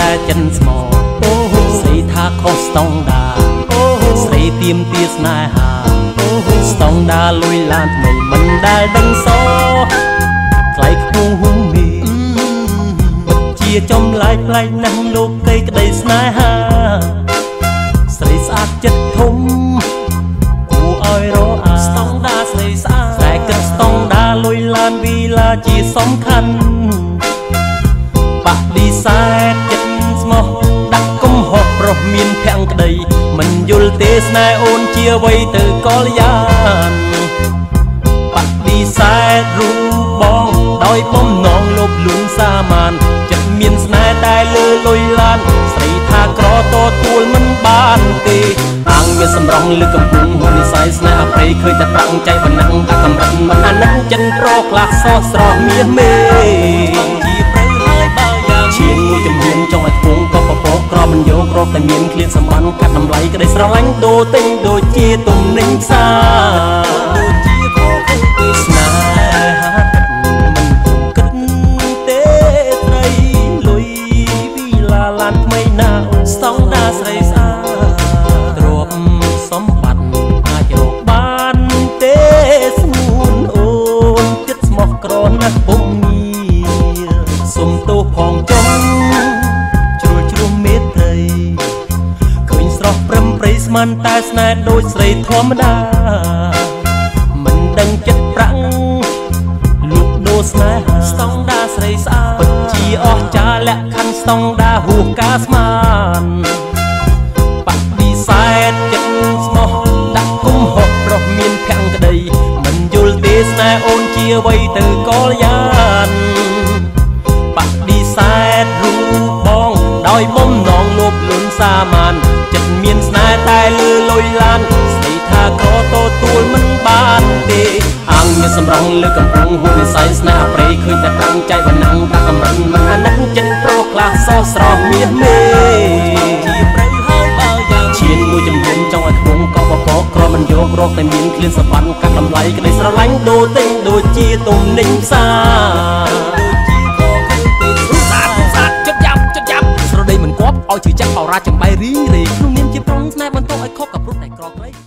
តែចិនស្មោស្រីថាខុសស្តង់ដាស្រីទៀមទាស្នេហាស្តង់ដាលុយឡានថ្មីមិនដែលដឹងសថ្លៃខ្ពស់ហួងមីជាចំឡាយផ្លែកណាស់លោកទេក្តីស្នេហាស្រីស្អាតចិត្តធំគួរឲ្យរអាស្តង់ដាស្រីស្អាតតែគិតស្តង់ដាលុយឡានវីឡាជាសំខាន់បដិសេធចិត្តស្មោះដាក់កំហុសប្រុសមានភក្តីមិនយល់ទេស្នេហ៍អូនជាអ្វីទៅកលយានបដិសេធរូបបងដោយបំណងលុបលួងសាមានចិត្តមានស្នេហ៍តែលើលុយឡានស្រីថាក្រទទួលមិនបានទេអាងមានសម្រងលើកំពុងហ៊ុននិស័យស្នេហ៍អប្រិយឃើញតែប្រាំងใจបណ្ណឹងតែកំរិតមិនអាណិតចិនប្រខ្លះសោះស្រស់មានមេជាព្រៅហើយបើយ៉ាងឈានមួយចំនួនចង់ឲ្យពងក៏ពពកក្រមិនយកក្រតែមានឃ្លានសម្បានកាត់តម្លៃក្តីស្រឡាញ់ដូរទិញដូចជាទំនិញផ្សារដូចជាខោខើពីស្នេហាមិនគិតទេស្រីលុយវីឡាឡានថ្មីណាស្តង់ដាស្រីស្អាតទ្រព្យសម្បត្តិអាចរកបានទេស្ងួនអូនចិត្តស្មោះក្រណាស់ពុំងារសុំទោសផងចុងជ្រុលជ្រុំមេត្រីឃើញស្រស់ព្រឹមព្រៃស្មានតែស្នេហ៍ដូចស្រីធម្មតាមិនដឹងចិត្តប្រាំងលុបដូរស្នេហាស្តង់ដាស្រីស្អាតពិតជាអស្ចារ្យលក្ខខណ្ឌស្តង់ដាហួសការស្មានបដិសេធចិត្តស្មោះដាក់គុំហុកប្រុសមានភក្តីមិនយល់ទេស្នេហ៍អូនជាអ្វីទៅកលយានបដិសេធរូបបងដោយបំណងលុបលួនសាមានចិត្តមានស្នេហ៍តែលើលុយឡានស្រីថាក្រទទួលមិនបានទេអាងមានសម្រងលើកំពុងហ៊ុននិស័យស្នេហ៍អប្រិយឃើញតែប្រាំងใจបណ្ណឹងតែកំរិតមិនអាណិតចិនប្រខ្លះសោះស្រស់មានមេជាព្រៅហើយបើយ៉ាងឈានមួយចំនួនចង់ឲ្យខ្ពងក៏ពពកក្រមិនយករកតែមានឃ្លានសម្បានកាត់តម្លៃក្តីស្រឡាញ់ដូរទិញដូចជាទំនិញផ្សារដូចជាខោខើពីស្អាតចិត្តយ៉ាប់ស្រដីមិនគប់ឲ្យជឿចាក់អរ៉ាចំបៃរីរេក្នុងនាមជាប្រុងស្នេហ៍បន្ទោឲ្យខកกับព្រោះតែក្រក្រៃ